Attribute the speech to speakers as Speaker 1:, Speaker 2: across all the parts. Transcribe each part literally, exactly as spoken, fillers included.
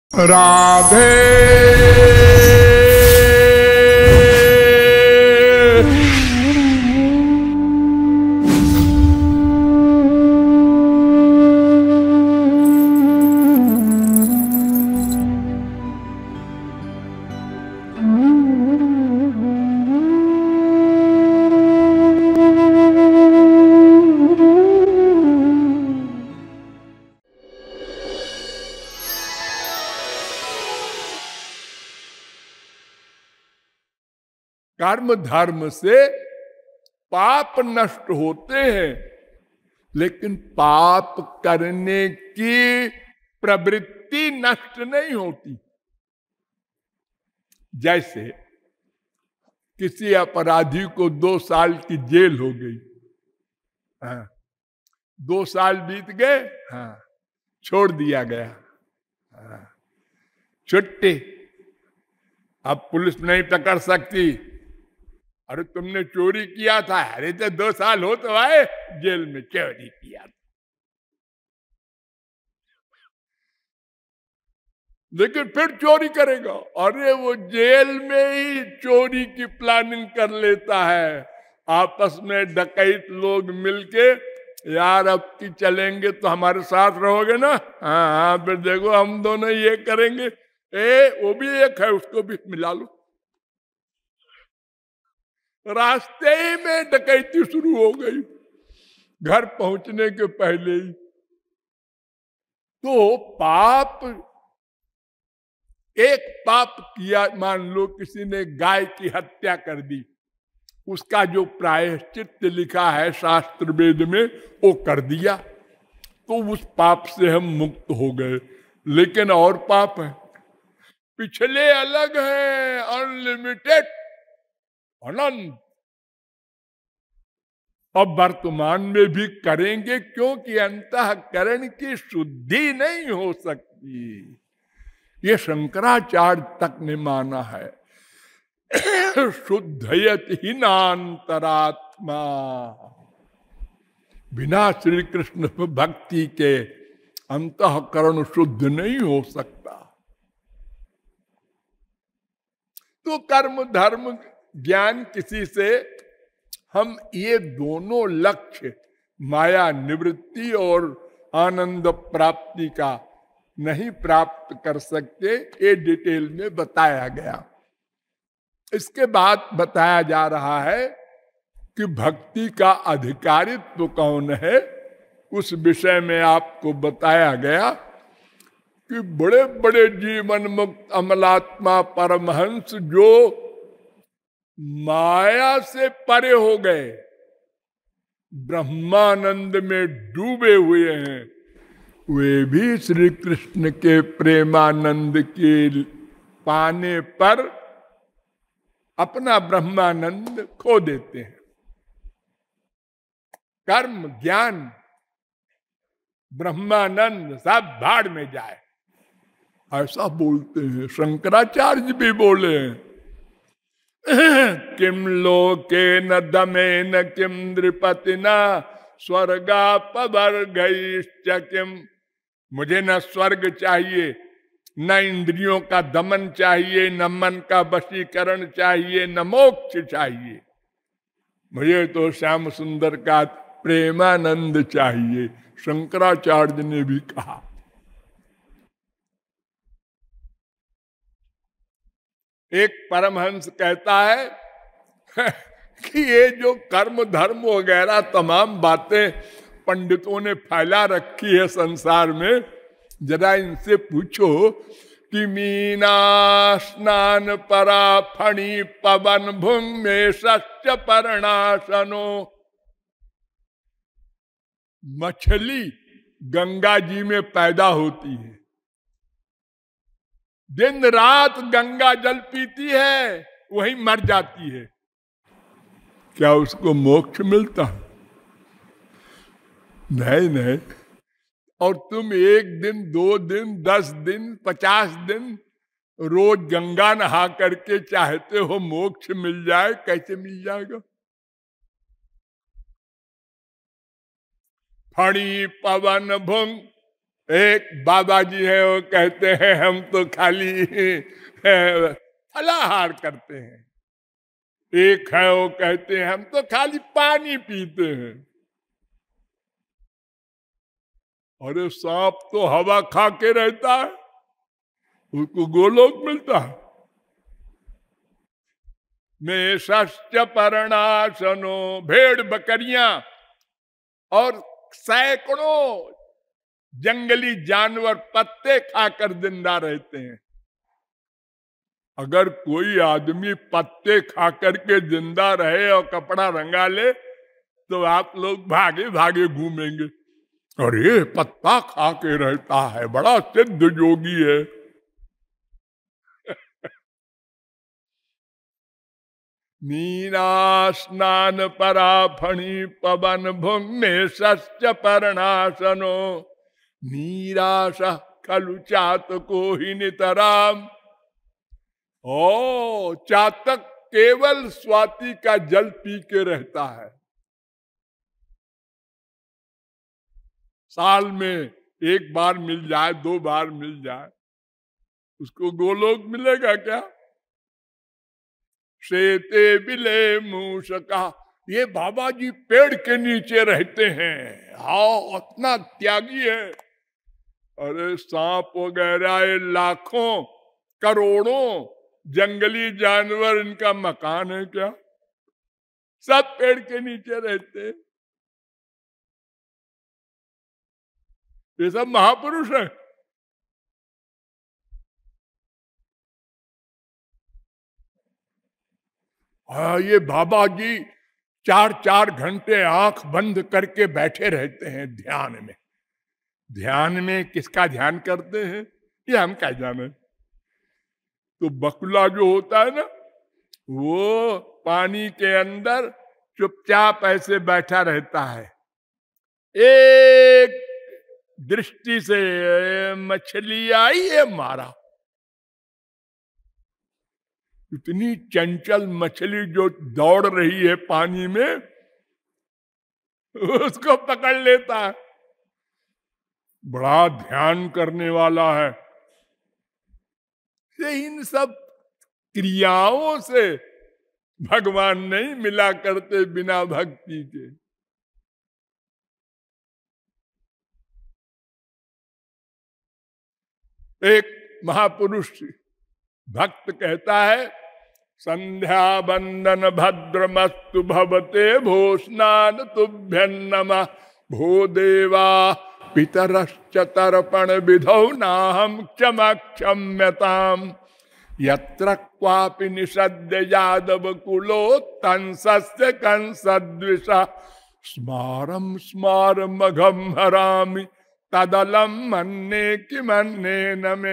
Speaker 1: राधे कर्म धर्म से पाप नष्ट होते हैं, लेकिन पाप करने की प्रवृत्ति नष्ट नहीं होती। जैसे किसी अपराधी को दो साल की जेल हो गई, हाँ, दो साल बीत गए, हाँ, छोड़ दिया गया, हाँ, छुट्टी, अब पुलिस नहीं पकड़ सकती। अरे तुमने चोरी किया था, अरे तो दो साल हो तो आए जेल में, चोरी किया था। लेकिन फिर चोरी करेगा, अरे वो जेल में ही चोरी की प्लानिंग कर लेता है। आपस में डकैत लोग मिलके, यार अब की चलेंगे तो हमारे साथ रहोगे ना, हाँ हाँ, फिर देखो हम दोनों ये करेंगे, ए वो भी एक है, उसको भी मिला लो। रास्ते ही में डकैती शुरू हो गई, घर पहुंचने के पहले ही। तो पाप, एक पाप किया, मान लो किसी ने गाय की हत्या कर दी, उसका जो प्रायश्चित लिखा है शास्त्र वेद में वो कर दिया, तो उस पाप से हम मुक्त हो गए। लेकिन और पाप है, पिछले अलग है, अनलिमिटेड, अनंत, अब वर्तमान में भी करेंगे, क्योंकि अंतःकरण की शुद्धि नहीं हो सकती। ये शंकराचार्य तक ने माना है। शुद्धयत ही नान्तरात्मा, बिना श्री कृष्ण भक्ति के अंतःकरण शुद्ध नहीं हो सकता। तो कर्म धर्म ज्ञान किसी से हम ये दोनों लक्ष्य, माया निवृत्ति और आनंद प्राप्ति का, नहीं प्राप्त कर सकते। ये डिटेल में बताया गया। इसके बाद बताया जा रहा है कि भक्ति का अधिकारित्व कौन है। उस विषय में आपको बताया गया कि बड़े बड़े जीवन मुक्त अमलात्मा परमहंस जो माया से परे हो गए, ब्रह्मानंद में डूबे हुए हैं, वे भी श्री कृष्ण के प्रेमानंद के पाने पर अपना ब्रह्मानंद खो देते हैं। कर्म ज्ञान ब्रह्मानंद सब भाड़ में जाए, ऐसा बोलते हैं। शंकराचार्य भी बोले हैं, किम लोके न दमे न किम नृपति न स्वर्गा पवर्गैश्च किम। मुझे न स्वर्ग चाहिए, न इंद्रियों का दमन चाहिए, न मन का वशीकरण चाहिए, न मोक्ष चाहिए। मुझे तो श्याम सुंदर का प्रेमानंद चाहिए। शंकराचार्य ने भी कहा। एक परमहंस कहता है कि ये जो कर्म धर्म वगैरह तमाम बातें पंडितों ने फैला रखी है संसार में, जरा इनसे पूछो कि मीना स्नान परा फणी पवन भुंग में सच्च परणासनो। मछली गंगा जी में पैदा होती है, दिन रात गंगा जल पीती है, वही मर जाती है, क्या उसको मोक्ष मिलता है? नहीं नहीं। और तुम एक दिन, दो दिन, दस दिन, पचास दिन रोज गंगा नहा करके चाहते हो मोक्ष मिल जाए, कैसे मिल जाएगा? फणी पवन भुंग, एक बाबा जी है, वो कहते हैं हम तो खाली फलाहार करते हैं। एक है वो कहते हैं हम तो खाली पानी पीते हैं। अरे सांप तो हवा खा के रहता है, उसको गोलोक मिलता है। में शश्च परणाशनो, भेड़ बकरियां और सैकड़ों जंगली जानवर पत्ते खाकर जिंदा रहते हैं। अगर कोई आदमी पत्ते खा करके जिंदा रहे और कपड़ा रंगा ले तो आप लोग भागे भागे घूमेंगे, अरे पत्ता खा के रहता है, बड़ा सिद्ध योगी है। मीना स्नान परा फणी पवन भूमि सश्च परणाशनो, नीराश खलु चातको ही नितराम। ओ चातक केवल स्वाति का जल पी के रहता है। साल में एक बार मिल जाए, दो बार मिल जाए, उसको गोलोक मिलेगा क्या? शेते बिले मूषका, ये बाबा जी पेड़ के नीचे रहते हैं, हाँ इतना त्यागी है। अरे सांप वगैरह लाखों करोड़ों जंगली जानवर, इनका मकान है क्या? सब पेड़ के नीचे रहते हैं। ये सब महापुरुष है। हाँ, ये बाबा जी चार चार घंटे आंख बंद करके बैठे रहते हैं ध्यान में। ध्यान में किसका ध्यान करते हैं ये हम क्या जाने। तो बकुला जो होता है ना, वो पानी के अंदर चुपचाप ऐसे बैठा रहता है। एक दृष्टि से मछली आई है मारा। इतनी चंचल मछली जो दौड़ रही है पानी में, उसको पकड़ लेता है। बड़ा ध्यान करने वाला है। इन सब क्रियाओं से भगवान नहीं मिला करते बिना भक्ति के। एक महापुरुष भक्त कहता है, संध्या बंदन भद्रमस्तु भवते भो स्नान तुभ्यं नमः भो देवा पितरश्च तर्पण विधौ नाहं क्षमा क्षम्यताम् यत्र क्वापि निषद्य यादव कुलो तंसस्य कंसद्विषा स्मारं स्मारमघं हरामि तदलं मन्ये किमन्ये न मे।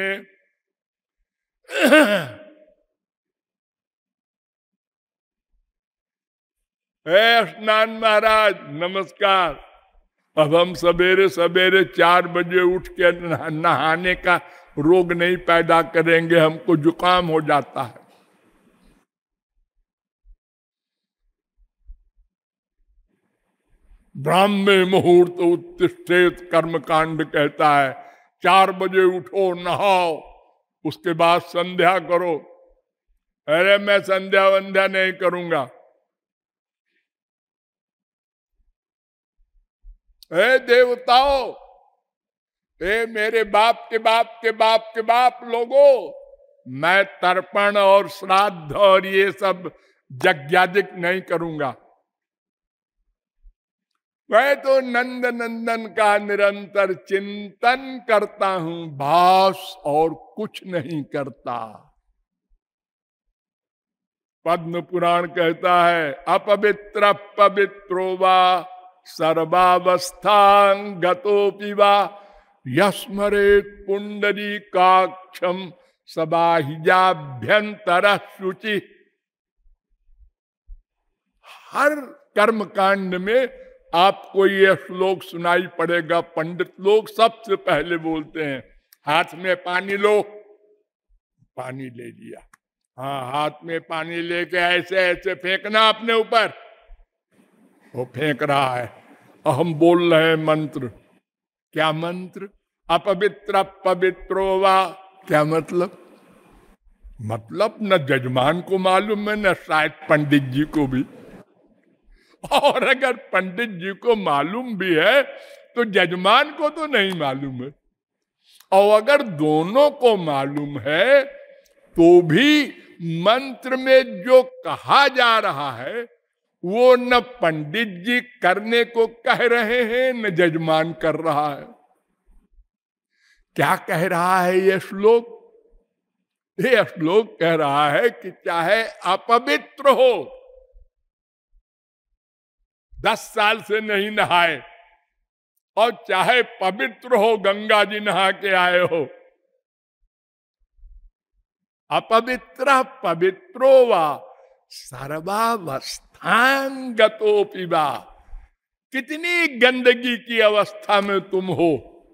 Speaker 1: हे स्नान महाराज नमस्कार। अब हम सवेरे सवेरे चार बजे उठ के नहाने का रोग नहीं पैदा करेंगे, हमको जुकाम हो जाता है। ब्राह्मे मुहूर्त उत्तिष्ठेत कर्मकांड कहता है, चार बजे उठो, नहाओ, उसके बाद संध्या करो। अरे मैं संध्या वंध्या नहीं करूंगा। हे देवताओं, हे मेरे बाप के बाप के बाप के बाप लोगों, मैं तर्पण और श्राद्ध और ये सब यज्ञादिक नहीं करूंगा। मैं तो नंद नंदन का निरंतर चिंतन करता हूं, भास और कुछ नहीं करता। पद्म पुराण कहता है, अपवित्र पवित्रो वा सर्वावस्थां गतोपि वा यस्मरेत् पुंडरीकाक्षं सबाहिजाभ्यंतर शुचि। हर कर्म कांड में आपको ये श्लोक सुनाई पड़ेगा। पंडित लोग सबसे पहले बोलते हैं, हाथ में पानी लो, पानी ले लिया, हाँ हाथ में पानी लेके ऐसे ऐसे फेंकना अपने ऊपर। वो फेंक रहा है और हम बोल रहे हैं मंत्र। क्या मंत्र? अपवित्र पवित्रो वा, क्या मतलब? मतलब न जजमान को मालूम है न शायद पंडित जी को भी, और अगर पंडित जी को मालूम भी है तो जजमान को तो नहीं मालूम है। और अगर दोनों को मालूम है तो भी मंत्र में जो कहा जा रहा है वो न पंडित जी करने को कह रहे हैं न जजमान कर रहा है। क्या कह रहा है ये श्लोक? ये श्लोक कह रहा है कि चाहे अपवित्र हो, दस साल से नहीं नहाए, और चाहे पवित्र हो, गंगा जी नहा के आए हो, अपवित्र पवित्रो वा सर्वावस्थांगतोपि वा, कितनी गंदगी की अवस्था में तुम हो,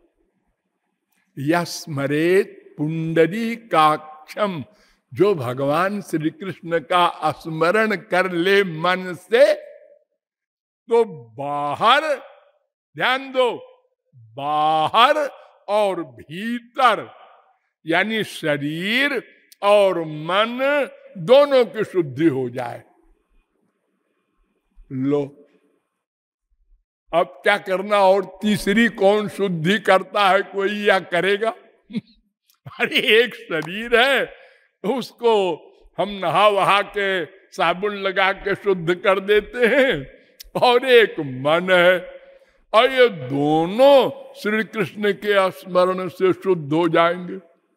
Speaker 1: यस्मरेत पुंडरीकाक्षम, जो भगवान श्री कृष्ण का स्मरण कर ले मन से, तो बाहर, ध्यान दो, बाहर और भीतर, यानी शरीर और मन दोनों की शुद्धि हो जाए। लो, अब क्या करना? और तीसरी कौन शुद्धि करता है कोई या करेगा? अरे एक शरीर है, उसको हम नहा वहा के साबुन लगा के शुद्ध कर देते हैं, और एक मन है, और ये दोनों श्री कृष्ण के स्मरण से शुद्ध हो जाएंगे।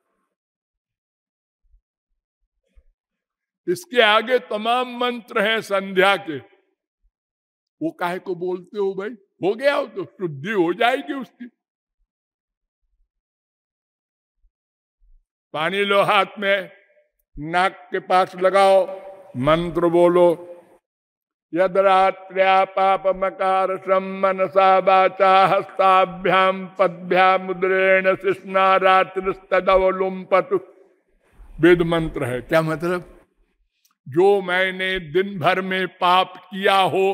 Speaker 1: इसके आगे तमाम मंत्र हैं संध्या के, वो काहे को बोलते हो भाई? हो गया हो तो शुद्धि हो जाएगी उसकी। पानी लो हाथ में, नाक के पास लगाओ, मंत्र बोलो, यद्रात्र्या पाप मकार श्रम मनसा वाचा हस्ताभ्याम पद्भ्याम मुद्रेण शिष्णा रात्रिस्तदवलुम्पतु। वेद मंत्र है। क्या मतलब? जो मैंने दिन भर में पाप किया हो,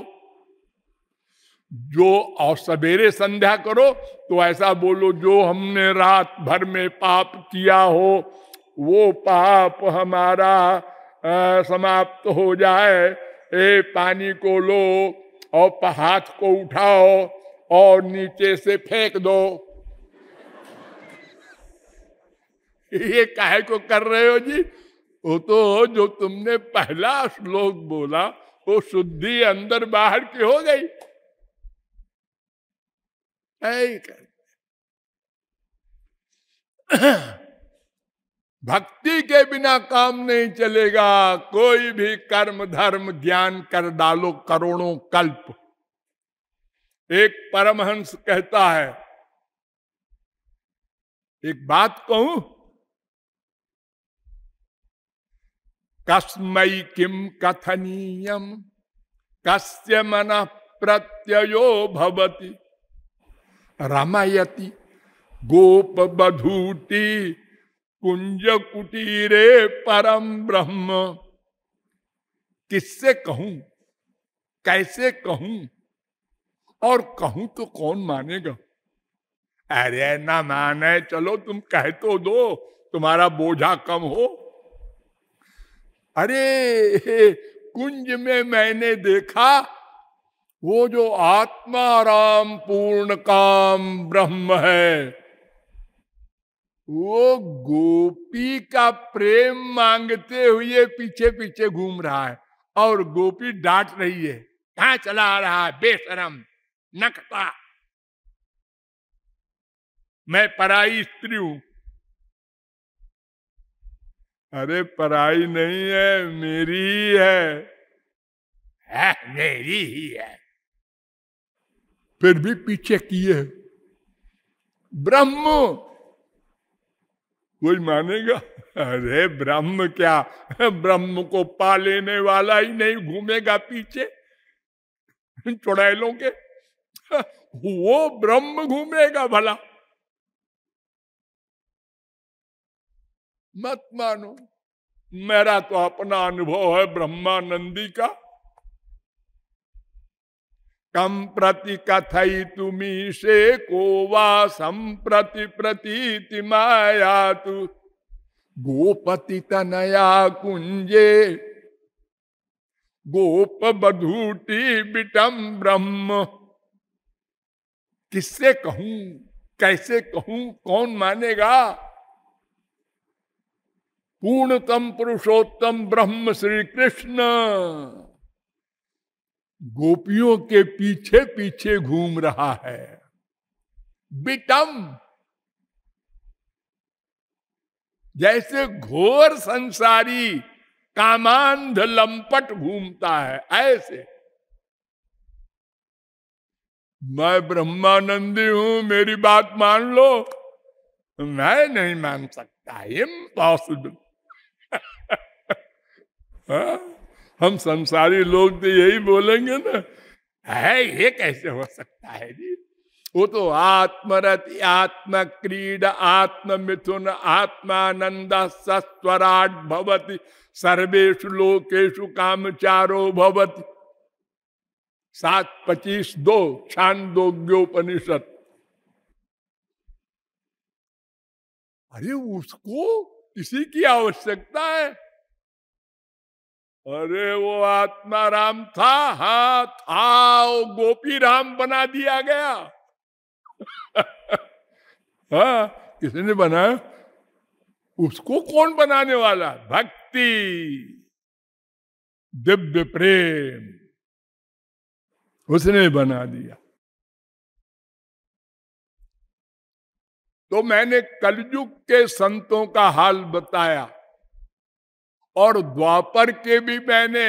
Speaker 1: जो, और सवेरे संध्या करो तो ऐसा बोलो, जो हमने रात भर में पाप किया हो वो पाप हमारा आ, समाप्त हो जाए। ए पानी को लो और हाथ को उठाओ और नीचे से फेंक दो। ये काहे को कर रहे हो जी? वो तो जो तुमने पहला श्लोक बोला वो शुद्धि अंदर बाहर की हो गई। भक्ति के बिना काम नहीं चलेगा। कोई भी कर्म धर्म ज्ञान कर डालो करोड़ों कल्प। एक परमहंस कहता है, एक बात कहूं, कस्मै किम कथनीयम कस्य मनः प्रत्ययो भवति रमयति गोप बधूटी कुंज कुटीरे परम ब्रह्म। किससे कहूं, कैसे कहूं, और कहूं तो कौन मानेगा? अरे ना माने, चलो तुम कह तो दो, तुम्हारा बोझा कम हो। अरे कुंज में मैंने देखा वो जो आत्मा राम पूर्ण काम ब्रह्म है, वो गोपी का प्रेम मांगते हुए पीछे पीछे घूम रहा है, और गोपी डांट रही है, कहां चला आ रहा है बेशरम नकता, मैं पराई स्त्री हूं। अरे पराई नहीं है, मेरी ही है, है मेरी ही है, फिर भी पीछे किए। ब्रह्म कोई मानेगा? अरे ब्रह्म क्या, ब्रह्म को पा लेने वाला ही नहीं घूमेगा पीछे चुड़ैलों के, वो ब्रह्म घूमेगा भला? मत मानो। मेरा तो अपना अनुभव है ब्रह्मानंदी का। कम प्रति कथई तुम्ही से को वा संप्रति प्रतीति माया तु गोपति तनया कुंजे गोप बधूटी बिटम ब्रह्म। किससे कहूं, कैसे कहूं, कौन मानेगा? पूर्णतम पुरुषोत्तम ब्रह्म श्री कृष्ण गोपियों के पीछे पीछे घूम रहा है। बिटम, जैसे घोर संसारी कामांध लंपट घूमता है, ऐसे मैं ब्रह्मानंदी हूं, मेरी बात मान लो। मैं नहीं मान सकता, इम्पॉसिबल। हम संसारी लोग तो यही बोलेंगे ना, है ये कैसे हो सकता है जी? वो तो आत्मरति, आत्म क्रीड, आत्म मिथुन, आत्मानंद सस्वराट भवति, सर्वेषु लोकेषु कामचारो भवति। सात पच्चीस दो छांदोग्योपनिषद। अरे उसको किसी की आवश्यकता है? अरे वो आत्मा राम था, हाँ था, वो गोपी राम बना दिया गया। हाँ, किसने बनाया? उसको कौन बनाने वाला? भक्ति, दिव्य प्रेम, उसने बना दिया। तो मैंने कलयुग के संतों का हाल बताया, और द्वापर के भी मैंने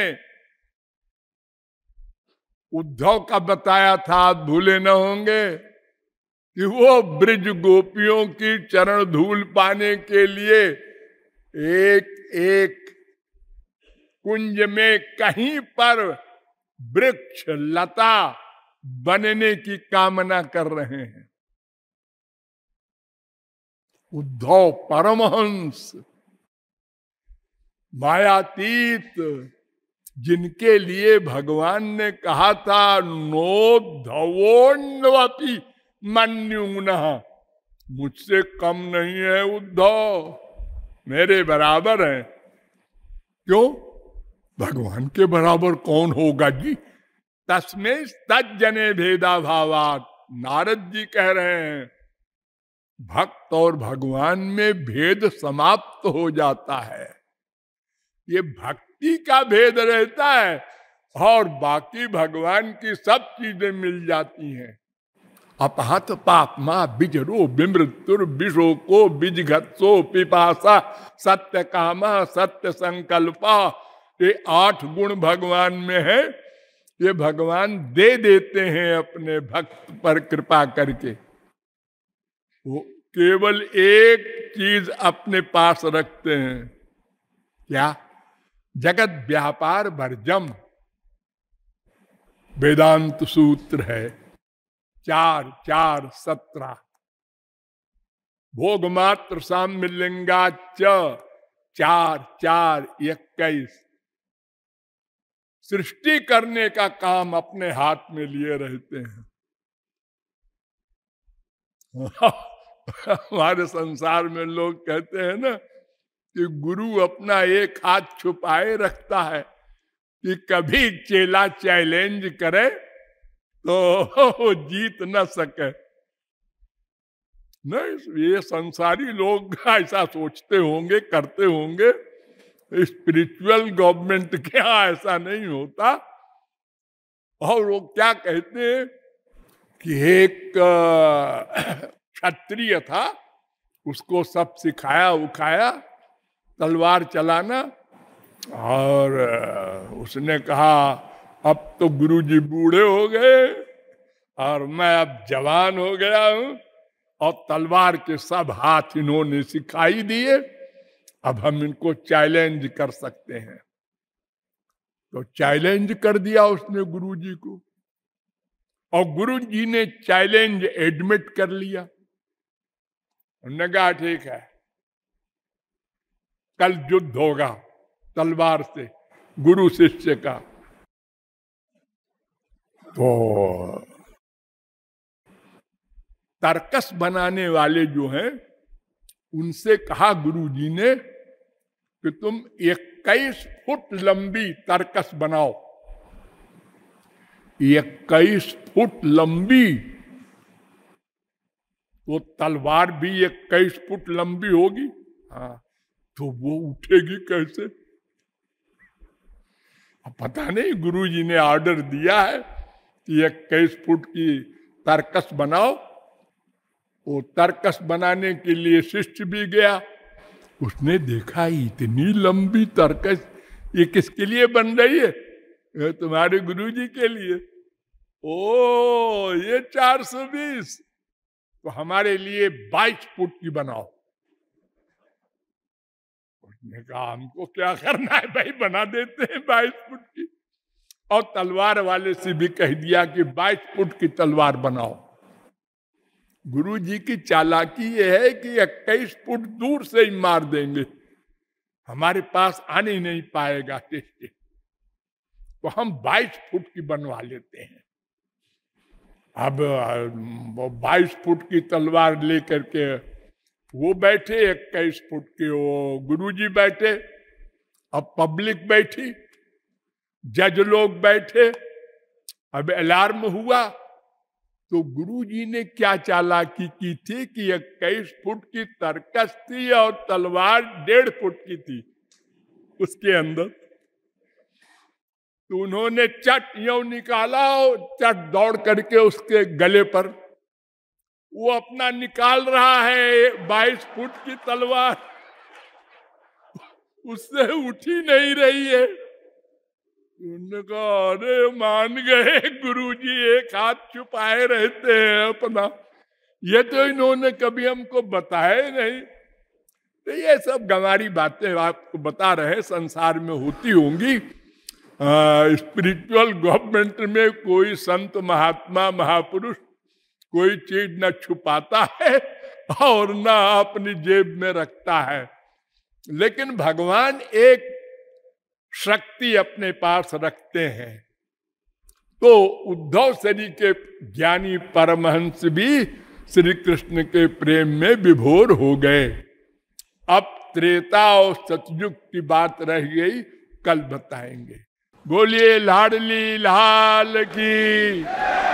Speaker 1: उद्धव का बताया था, आप भूले न होंगे, कि वो ब्रिज गोपियों की चरण धूल पाने के लिए एक एक कुंज में कहीं पर वृक्ष लता बनने की कामना कर रहे हैं। उद्धव परमहंस, मायातीत, जिनके लिए भगवान ने कहा था नो धवोन्नवपि मन्युनः, मुझसे कम नहीं है उद्धव, मेरे बराबर है। क्यों? भगवान के बराबर कौन होगा जी? तस्मै तज्जने भेदा भावात, नारद जी कह रहे हैं, भक्त और भगवान में भेद समाप्त हो जाता है। ये भक्ति का भेद रहता है, और बाकी भगवान की सब चीजें मिल जाती हैं। अपहत पापमा बिजरो विमृत्युर विशोको बिजघत्सो पिपासा सत्य कामा सत्य संकल्पा, ये आठ गुण भगवान में है। ये भगवान दे देते हैं अपने भक्त पर कृपा करके। वो केवल एक चीज अपने पास रखते हैं, क्या? जगत व्यापार वर्जम, वेदांत सूत्र है, चार चार सत्रह। भोग मात्र साम्य लिंगाच, चार चार इक्कीस। सृष्टि करने का काम अपने हाथ में लिए रहते हैं। हमारे संसार में लोग कहते हैं ना कि गुरु अपना एक हाथ छुपाए रखता है, कि कभी चेला चैलेंज करे तो जीत न सके। नहीं, ये संसारी लोग ऐसा सोचते होंगे, करते होंगे। स्पिरिचुअल गवर्नमेंट के यहाँ ऐसा नहीं होता। और वो क्या कहते हैं कि एक क्षत्रिय था, उसको सब सिखाया उखाया तलवार चलाना, और उसने कहा अब तो गुरुजी बूढ़े हो गए और मैं अब जवान हो गया हूं, और तलवार के सब हाथ इन्होंने सिखाई दिए, अब हम इनको चैलेंज कर सकते हैं। तो चैलेंज कर दिया उसने गुरुजी को, और गुरुजी ने चैलेंज एडमिट कर लिया। उन्होंने कहा ठीक है, कल युद्ध होगा तलवार से गुरु शिष्य का। तो तर्कस बनाने वाले जो हैं उनसे कहा गुरुजी ने कि तुम इक्कीस फुट लंबी तर्कस बनाओ। इक्कीस फुट लंबी, तो तलवार भी इक्कीस फुट लंबी होगी। हाँ, तो वो उठेगी कैसे? अब पता नहीं, गुरुजी ने ऑर्डर दिया है कि इक्कीस फुट की तर्कस बनाओ। वो तर्कस बनाने के लिए शिष्य भी गया। उसने देखा इतनी लंबी तर्कस, ये किसके लिए बन रही है? ये तुम्हारे गुरुजी के लिए। ओ, ये चार सौ बीस, तो हमारे लिए बाईस फुट की बनाओ। उसने कहा हमको क्या करना है भाई, बना देते हैं बाईस फुट की। और तलवार वाले से भी कह दिया कि बाईस फुट की तलवार बनाओ। गुरु जी की चालाकी यह है कि इक्कीस फुट दूर से ही मार देंगे, हमारे पास आने ही नहीं पाएगा टेस्ट। तो हम बाईस फुट की बनवा लेते हैं। अब बाईस फुट की तलवार लेकर के वो बैठे, इक्कीस फुट के वो गुरुजी बैठे, अब पब्लिक बैठी, जज लोग बैठे। अब अलार्म हुआ तो गुरुजी ने क्या चालाकी की थी कि इक्कीस फुट की तर्कस थी और तलवार डेढ़ फुट की थी उसके अंदर। तो उन्होंने चट यो निकाला और चट दौड़ करके उसके गले पर, वो अपना निकाल रहा है बाईस फुट की तलवार, उससे उठी नहीं रही है। उन्होंने कहा अरे मान गए गुरुजी, एक हाथ छुपाए रहते हैं अपना, ये तो इन्होंने कभी हमको बताया नहीं। तो ये सब गंवारी बातें आपको बता रहे, संसार में होती होंगी। स्पिरिचुअल गवर्नमेंट में कोई संत महात्मा महापुरुष कोई चीज न छुपाता है और न अपनी जेब में रखता है, लेकिन भगवान एक शक्ति अपने पास रखते हैं। तो उद्धव श्री के ज्ञानी परमहंस भी श्री कृष्ण के प्रेम में विभोर हो गए। अब त्रेता और सतयुग की बात रह गई, कल बताएंगे। बोलिए लाडली लाल की।